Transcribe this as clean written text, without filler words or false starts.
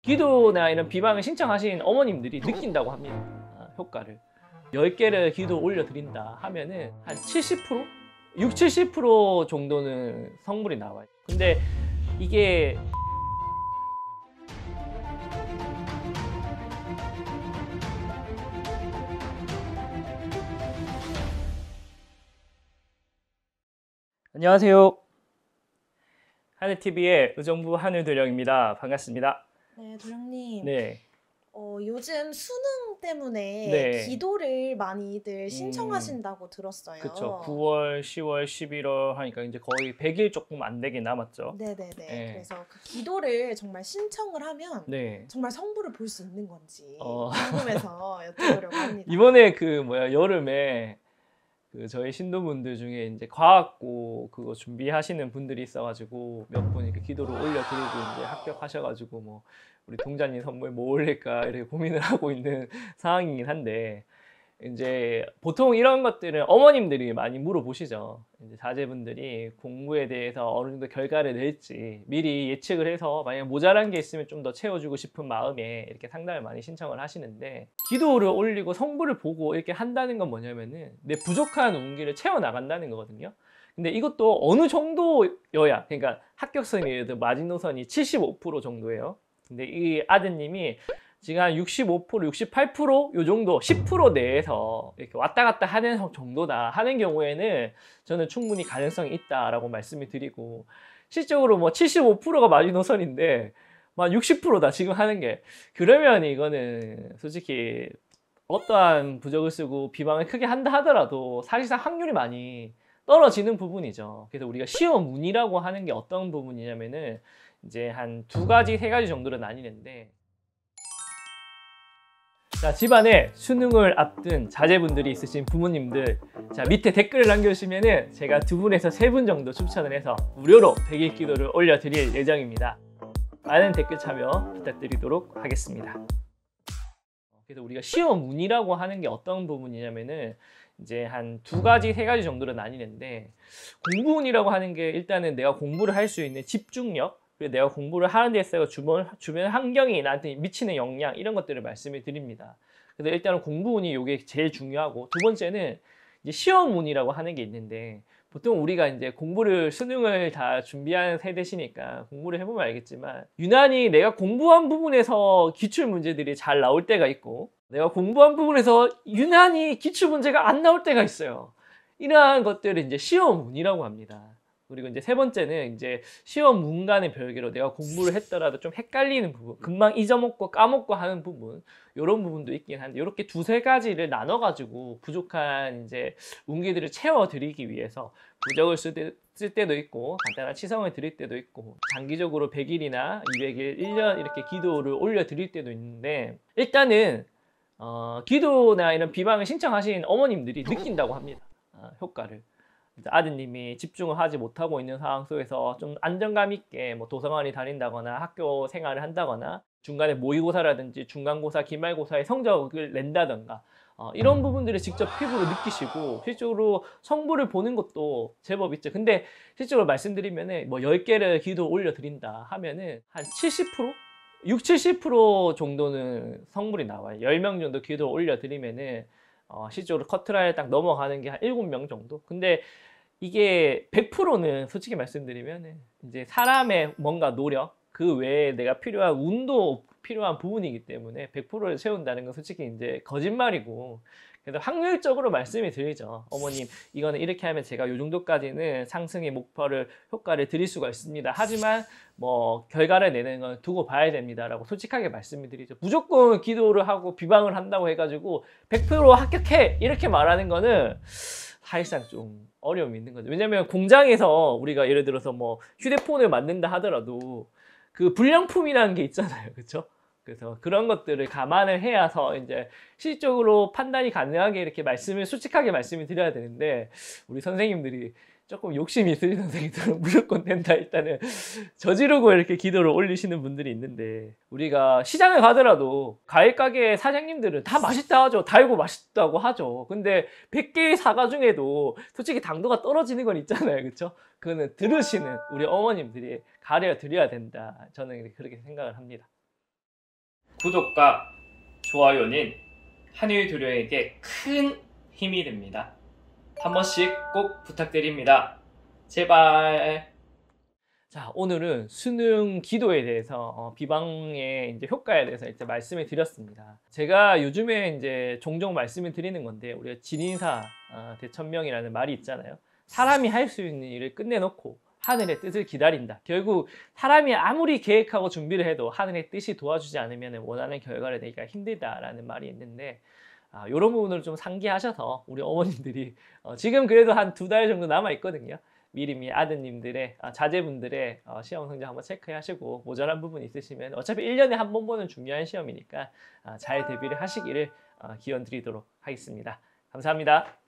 기도나 이런 비방을 신청하신 어머님들이 느낀다고 합니다. 효과를. 10개를 기도 올려드린다 하면은 한 70%? 6, 70% 정도는 성불이 나와요. 근데 이게 안녕하세요. 하늘TV의 의정부 하늘도령입니다. 반갑습니다. 네, 도령님. 네. 요즘 수능 때문에 네. 기도를 많이들 신청하신다고 들었어요. 그쵸. 9월, 10월, 11월 하니까 이제 거의 100일 조금 안 되게 남았죠. 네네네. 네. 그래서 그 기도를 정말 신청을 하면 네. 정말 성부를 볼 수 있는 건지 궁금해서 여쭤보려고 합니다. 이번에 여름에 저희 신도분들 중에 이제 과학고 그거 준비하시는 분들이 있어가지고 몇 분 이렇게 기도를 올려드리고 이제 합격하셔가지고 뭐 우리 동자님 선물 뭐 올릴까 이렇게 고민을 하고 있는 상황이긴 한데, 이제 보통 이런 것들은 어머님들이 많이 물어보시죠. 이제 자제분들이 공부에 대해서 어느 정도 결과를 낼지 미리 예측을 해서 만약 모자란 게 있으면 좀 더 채워주고 싶은 마음에 이렇게 상담을 많이 신청을 하시는데, 기도를 올리고 성부를 보고 이렇게 한다는 건 뭐냐면은 내 부족한 운기를 채워나간다는 거거든요. 근데 이것도 어느 정도여야, 그러니까 합격선이 마지노선이 75% 정도예요. 근데 이 아드님이 지금 한 65%, 68%요 정도, 10% 내에서 이렇게 왔다 갔다 하는 정도다 하는 경우에는 저는 충분히 가능성이 있다라고 말씀을 드리고, 실적으로 뭐 75%가 마지노선인데 막 60%다 지금 하는 게, 그러면 이거는 솔직히 어떠한 부적을 쓰고 비방을 크게 한다 하더라도 사실상 확률이 많이 떨어지는 부분이죠. 그래서 우리가 시험 운이라고 하는 게 어떤 부분이냐면은 이제 한 2가지, 3가지 정도로 나뉘는데, 자, 집안에 수능을 앞둔 자제분들이 있으신 부모님들, 자, 밑에 댓글을 남겨주시면은 제가 2분에서 3분 정도 추천을 해서 무료로 100일 기도를 올려드릴 예정입니다. 많은 댓글 참여 부탁드리도록 하겠습니다. 그래서 우리가 시험 운이라고 하는 게 어떤 부분이냐면은 이제 한 2가지, 3가지 정도로 나뉘는데, 공부 운이라고 하는 게 일단은 내가 공부를 할 수 있는 집중력, 그리고 내가 공부를 하는 데 있어서 주변 환경이 나한테 미치는 영향, 이런 것들을 말씀을 드립니다. 그래서 일단은 공부 운이 이게 제일 중요하고, 두 번째는 이제 시험 운이라고 하는 게 있는데, 보통 우리가 이제 수능을 다 준비하는 세대시니까 공부를 해보면 알겠지만, 유난히 내가 공부한 부분에서 기출 문제들이 잘 나올 때가 있고, 내가 공부한 부분에서 유난히 기출 문제가 안 나올 때가 있어요. 이러한 것들을 이제 시험 운이라고 합니다. 그리고 이제 3번째는 이제 시험 문과는 별개로 내가 공부를 했더라도 좀 헷갈리는 부분, 금방 잊어먹고 까먹고 하는 부분, 이런 부분도 있긴 한데, 이렇게 2-3가지를 나눠가지고 부족한 이제 운기들을 채워드리기 위해서 부적을 쓸 때도 있고, 간단한 치성을 드릴 때도 있고, 장기적으로 100일이나 200일, 1년 이렇게 기도를 올려드릴 때도 있는데, 일단은 기도나 이런 비방을 신청하신 어머님들이 느낀다고 합니다. 효과를. 아드님이 집중을 하지 못하고 있는 상황 속에서 좀 안정감 있게 뭐 도서관을 다닌다거나 학교 생활을 한다거나 중간에 모의고사라든지 중간고사, 기말고사의 성적을 낸다던가 이런 부분들을 직접 피부로 느끼시고 실제로 성부를 보는 것도 제법 있죠. 근데 실제로 말씀드리면은 뭐 10개를 기도 올려드린다 하면은 한 70%? 6, 70% 정도는 성불이 나와요. 10명 정도 기도 올려드리면은 실제로 커트라인을 딱 넘어가는 게 한 7명 정도? 근데 이게 100%는 솔직히 말씀드리면 이제 사람의 뭔가 노력, 그 외에 내가 필요한 운도 필요한 부분이기 때문에 100%를 채운다는 건 솔직히 이제 거짓말이고, 그래서 확률적으로 말씀을 드리죠. 어머님, 이거는 이렇게 하면 제가 이 정도까지는 상승의 효과를 드릴 수가 있습니다. 하지만 뭐 결과를 내는 건 두고 봐야 됩니다라고 솔직하게 말씀을 드리죠. 무조건 기도를 하고 비방을 한다고 해가지고 100% 합격해! 이렇게 말하는 거는 사실상 좀 어려움이 있는 거죠. 왜냐면 공장에서 우리가 예를 들어서 뭐 휴대폰을 만든다 하더라도 그 불량품이라는 게 있잖아요. 그렇죠? 그래서 그런 것들을 감안을 해야서 이제 실질적으로 판단이 가능하게 이렇게 솔직하게 말씀을 드려야 되는데, 우리 선생님들이 조금 욕심이 있으신 선생님들은 무조건 된다 일단은 저지르고 이렇게 기도를 올리시는 분들이 있는데, 우리가 시장에 가더라도 과일 가게 사장님들은 다 맛있다 하죠. 달고 맛있다고 하죠. 근데 100개의 사과 중에도 솔직히 당도가 떨어지는 건 있잖아요. 그렇죠? 그거는 들으시는 우리 어머님들이 가르쳐 드려야 된다. 저는 그렇게 생각을 합니다. 구독과 좋아요는 한유이 도령에게 큰 힘이 됩니다. 한 번씩 꼭 부탁드립니다. 제발. 자, 오늘은 수능 기도에 대해서 비방의 이제 효과에 대해서 이제 말씀을 드렸습니다. 제가 요즘에 이제 종종 말씀을 드리는 건데, 우리가 진인사 대천명이라는 말이 있잖아요. 사람이 할 수 있는 일을 끝내놓고 하늘의 뜻을 기다린다. 결국 사람이 아무리 계획하고 준비를 해도 하늘의 뜻이 도와주지 않으면 원하는 결과를 내기가 힘들다라는 말이 있는데, 이런 부분을 좀 상기하셔서 우리 어머님들이 지금 그래도 한 2달 정도 남아 있거든요. 미리미리 아드님들의 자제분들의 시험 성적 한번 체크하시고 모자란 부분 있으시면 어차피 1년에 한 번 보는 중요한 시험이니까 잘 대비를 하시기를 기원 드리도록 하겠습니다. 감사합니다.